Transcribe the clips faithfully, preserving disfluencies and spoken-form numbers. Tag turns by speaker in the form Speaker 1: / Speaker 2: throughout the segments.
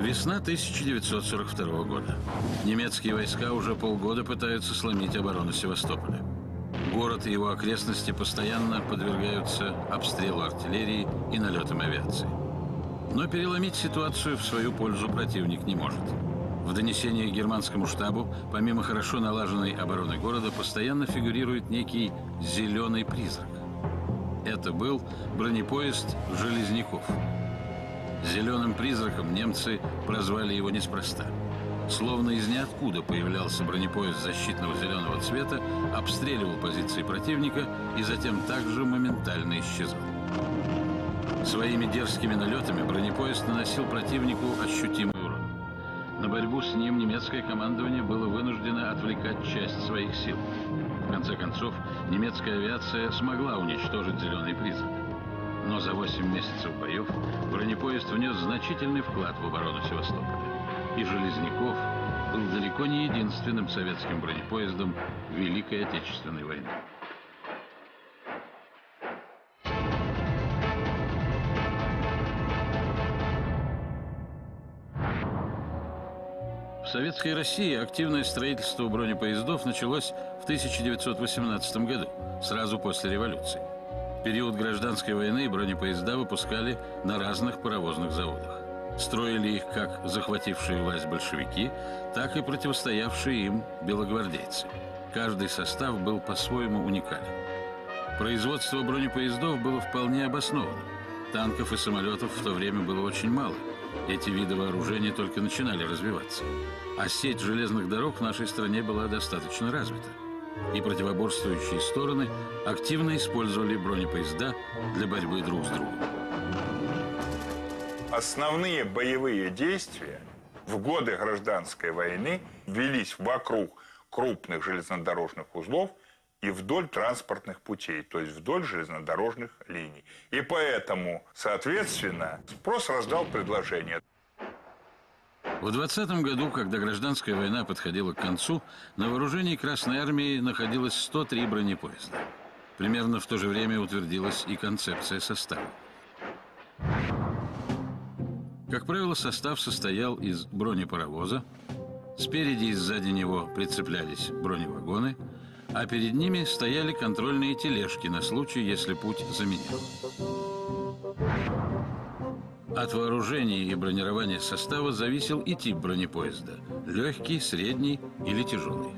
Speaker 1: Весна тысяча девятьсот сорок второго года. Немецкие войска уже полгода пытаются сломить оборону Севастополя. Город и его окрестности постоянно подвергаются обстрелу артиллерии и налетам авиации. Но переломить ситуацию в свою пользу противник не может. В донесении германскому штабу, помимо хорошо налаженной обороны города, постоянно фигурирует некий «зеленый призрак». Это был бронепоезд «Железняков». «Зеленым призраком» немцы прозвали его неспроста. Словно из ниоткуда появлялся бронепоезд защитного зеленого цвета, обстреливал позиции противника и затем также моментально исчезал. Своими дерзкими налетами бронепоезд наносил противнику ощутимый урон. На борьбу с ним немецкое командование было вынуждено отвлекать часть своих сил. В конце концов, немецкая авиация смогла уничтожить «Зеленый призрак». Но за восемь месяцев боев бронепоезд внес значительный вклад в оборону Севастополя. И «Железняков» был далеко не единственным советским бронепоездом в Великой Отечественной войне. В советской России активное строительство бронепоездов началось в тысяча девятьсот восемнадцатом году, сразу после революции. В период гражданской войны бронепоезда выпускали на разных паровозных заводах. Строили их как захватившие власть большевики, так и противостоявшие им белогвардейцы. Каждый состав был по-своему уникален. Производство бронепоездов было вполне обосновано. Танков и самолетов в то время было очень мало. Эти виды вооружения только начинали развиваться. А сеть железных дорог в нашей стране была достаточно развита. И противоборствующие стороны активно использовали бронепоезда для борьбы друг с другом.
Speaker 2: Основные боевые действия в годы гражданской войны велись вокруг крупных железнодорожных узлов и вдоль транспортных путей, то есть вдоль железнодорожных линий. И поэтому, соответственно, спрос рождал предложение.
Speaker 1: В двадцатом году, когда гражданская война подходила к концу, на вооружении Красной Армии находилось сто три бронепоезда. Примерно в то же время утвердилась и концепция состава. Как правило, состав состоял из бронепаровоза, спереди и сзади него прицеплялись броневагоны, а перед ними стояли контрольные тележки на случай, если путь заменял. От вооружения и бронирования состава зависел и тип бронепоезда – легкий, средний или тяжелый.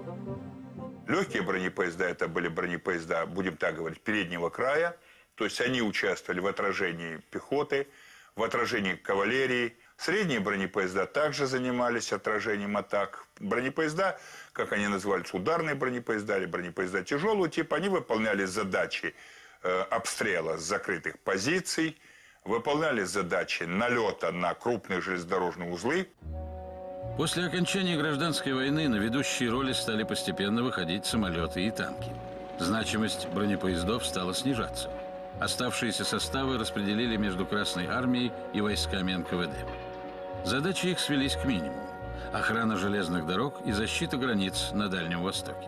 Speaker 2: Легкие бронепоезда – это были бронепоезда, будем так говорить, переднего края, то есть они участвовали в отражении пехоты, в отражении кавалерии. Средние бронепоезда также занимались отражением атак. Бронепоезда, как они назывались, ударные бронепоезда или бронепоезда тяжелого типа, они выполняли задачи э, обстрела с закрытых позиций, выполняли задачи налета на крупные железнодорожные узлы.
Speaker 1: После окончания гражданской войны на ведущие роли стали постепенно выходить самолеты и танки. Значимость бронепоездов стала снижаться. Оставшиеся составы распределили между Красной Армией и войсками эн ка вэ дэ. Задачи их свелись к минимуму – охрана железных дорог и защита границ на Дальнем Востоке.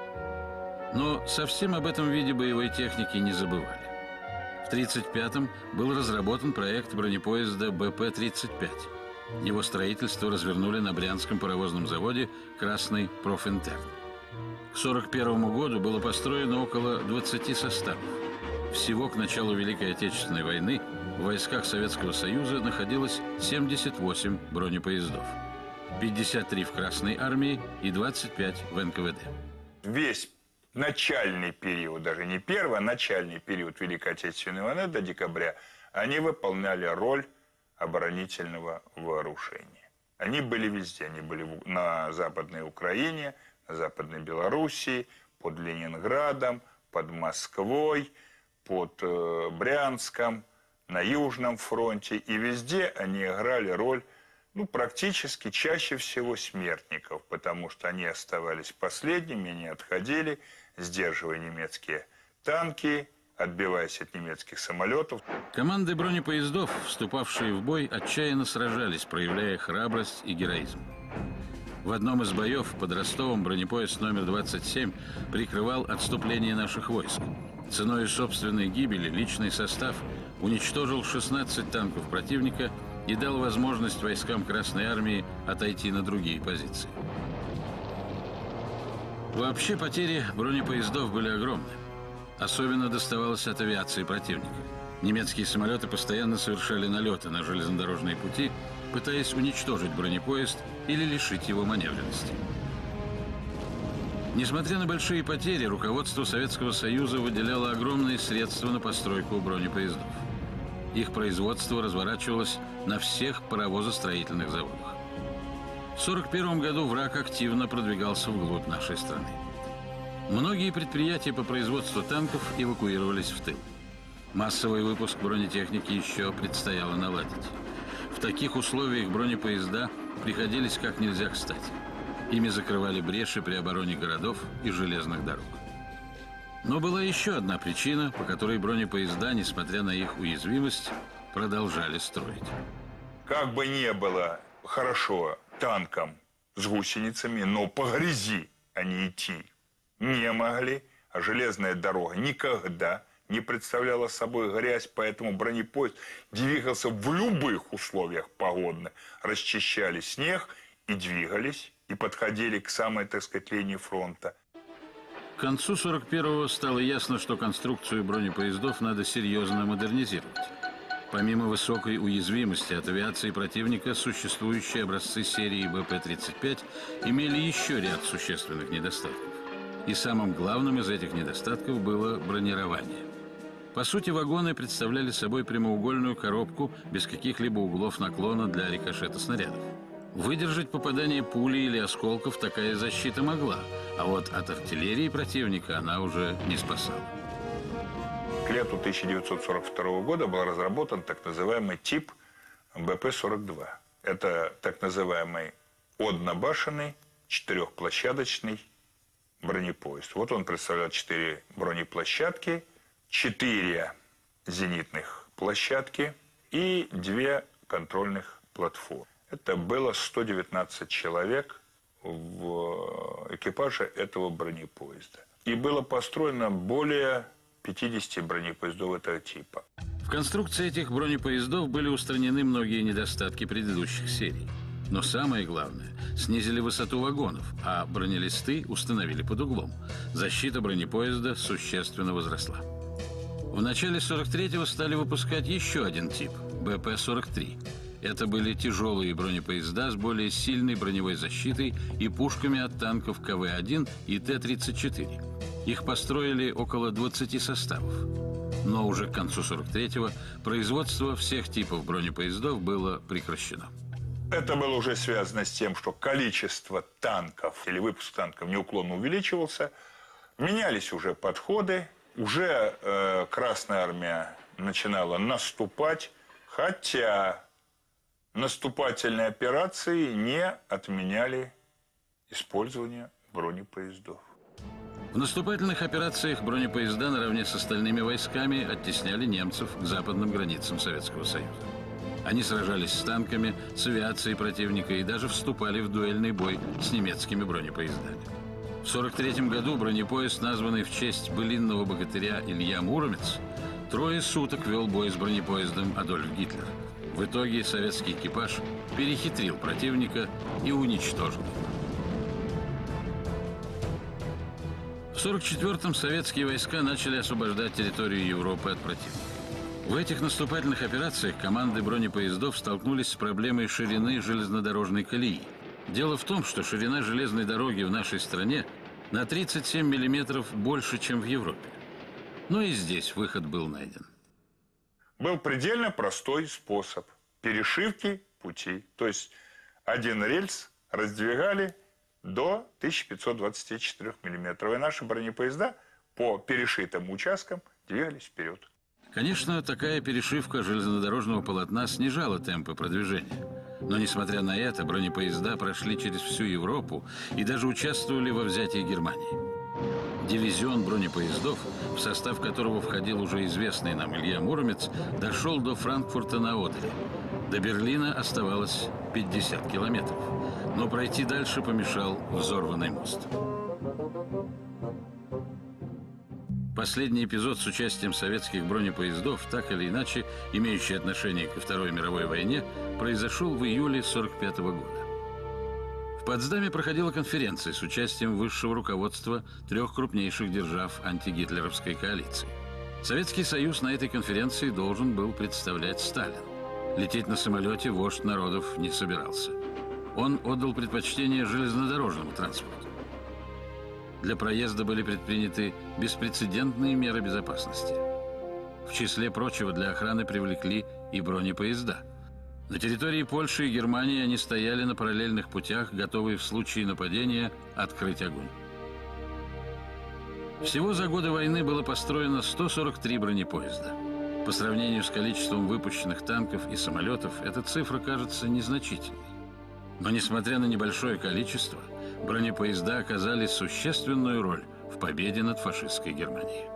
Speaker 1: Но совсем об этом виде боевой техники не забывали. В тридцать пятом был разработан проект бронепоезда бэ пэ тридцать пять. Его строительство развернули на Брянском паровозном заводе «Красный Профинтерн». К сорок первому году было построено около двадцати составов. Всего к началу Великой Отечественной войны в войсках Советского Союза находилось семьдесят восемь бронепоездов. пятьдесят три в Красной Армии и двадцать пять в эн ка вэ дэ.
Speaker 2: Весь начальный период, даже не первый, а начальный период Великой Отечественной войны до декабря, они выполняли роль оборонительного вооружения. Они были везде. Они были на Западной Украине, на Западной Белоруссии, под Ленинградом, под Москвой, под э, Брянском, на Южном фронте. И везде они играли роль, ну, практически чаще всего смертников, потому что они оставались последними, они отходили, сдерживая немецкие танки, отбиваясь от немецких самолетов.
Speaker 1: Команды бронепоездов, вступавшие в бой, отчаянно сражались, проявляя храбрость и героизм. В одном из боев под Ростовом бронепоезд номер двадцать семь прикрывал отступление наших войск. Ценой собственной гибели личный состав уничтожил шестнадцать танков противника и дал возможность войскам Красной Армии отойти на другие позиции. Вообще потери бронепоездов были огромны. Особенно доставалось от авиации противника. Немецкие самолеты постоянно совершали налеты на железнодорожные пути, пытаясь уничтожить бронепоезд или лишить его маневренности. Несмотря на большие потери, руководство Советского Союза выделяло огромные средства на постройку бронепоездов. Их производство разворачивалось на всех паровозостроительных заводах. В сорок первом году враг активно продвигался вглубь нашей страны. Многие предприятия по производству танков эвакуировались в тыл. Массовый выпуск бронетехники еще предстояло наладить. В таких условиях бронепоезда приходились как нельзя кстати. Ими закрывали бреши при обороне городов и железных дорог. Но была еще одна причина, по которой бронепоезда, несмотря на их уязвимость, продолжали строить.
Speaker 2: Как бы не было хорошо танкам с гусеницами, но по грязи они идти не могли, а железная дорога никогда не представляла собой грязь, поэтому бронепоезд двигался в любых условиях погодных. Расчищали снег и двигались, и подходили к самой, так сказать, линии фронта.
Speaker 1: К концу сорок первого стало ясно, что конструкцию бронепоездов надо серьезно модернизировать. Помимо высокой уязвимости от авиации противника, существующие образцы серии Б П тридцать пять имели еще ряд существенных недостатков. И самым главным из этих недостатков было бронирование. По сути, вагоны представляли собой прямоугольную коробку без каких-либо углов наклона для рикошета снарядов. Выдержать попадание пули или осколков такая защита могла, а вот от артиллерии противника она уже не спасала.
Speaker 2: К лету тысяча девятьсот сорок второго года был разработан так называемый тип Б П сорок два. Это так называемый однобашенный четырехплощадочный бронепоезд. Вот он представлял четыре бронеплощадки, четыре зенитных площадки и две контрольных платформы. Это было сто девятнадцать человек в экипаже этого бронепоезда. И было построено более пятидесяти бронепоездов этого типа.
Speaker 1: В конструкции этих бронепоездов были устранены многие недостатки предыдущих серий. Но самое главное, снизили высоту вагонов, а бронелисты установили под углом. Защита бронепоезда существенно возросла. В начале сорок третьего стали выпускать еще один тип – Б П сорок три. Это были тяжелые бронепоезда с более сильной броневой защитой и пушками от танков К В один и Т тридцать четыре. Их построили около двадцати составов. Но уже к концу сорок третьего производство всех типов бронепоездов было прекращено.
Speaker 2: Это было уже связано с тем, что количество танков или выпуск танков неуклонно увеличивался. Менялись уже подходы. Уже э, Красная Армия начинала наступать, хотя наступательные операции не отменяли использование бронепоездов.
Speaker 1: В наступательных операциях бронепоезда наравне с остальными войсками оттесняли немцев к западным границам Советского Союза. Они сражались с танками, с авиацией противника и даже вступали в дуэльный бой с немецкими бронепоездами. В сорок третьем году бронепоезд, названный в честь былинного богатыря Илья Муромец, трое суток вел бой с бронепоездом Адольф Гитлер. В итоге советский экипаж перехитрил противника и уничтожил его. В сорок четвёртом советские войска начали освобождать территорию Европы от противника. В этих наступательных операциях команды бронепоездов столкнулись с проблемой ширины железнодорожной колеи. Дело в том, что ширина железной дороги в нашей стране на тридцать семь миллиметров больше, чем в Европе. Но и здесь выход был найден.
Speaker 2: Был предельно простой способ перешивки пути. То есть один рельс раздвигали до тысячи пятисот двадцати четырёх миллиметров. И наши бронепоезда по перешитым участкам двигались вперед.
Speaker 1: Конечно, такая перешивка железнодорожного полотна снижала темпы продвижения. Но, несмотря на это, бронепоезда прошли через всю Европу и даже участвовали во взятии Германии. Дивизион бронепоездов, в состав которого входил уже известный нам Илья Муромец, дошел до Франкфурта на Одере. До Берлина оставалось пятьдесят километров. Но пройти дальше помешал взорванный мост. Последний эпизод с участием советских бронепоездов, так или иначе имеющий отношение ко Второй мировой войне, произошел в июле сорок пятого года. В Потсдаме проходила конференция с участием высшего руководства трех крупнейших держав антигитлеровской коалиции. Советский Союз на этой конференции должен был представлять Сталин. Лететь на самолете вождь народов не собирался. Он отдал предпочтение железнодорожному транспорту. Для проезда были предприняты беспрецедентные меры безопасности. В числе прочего для охраны привлекли и бронепоезда. На территории Польши и Германии они стояли на параллельных путях, готовые в случае нападения открыть огонь. Всего за годы войны было построено сто сорок три бронепоезда. По сравнению с количеством выпущенных танков и самолетов, эта цифра кажется незначительной. Но, несмотря на небольшое количество, бронепоезда оказали существенную роль в победе над фашистской Германией.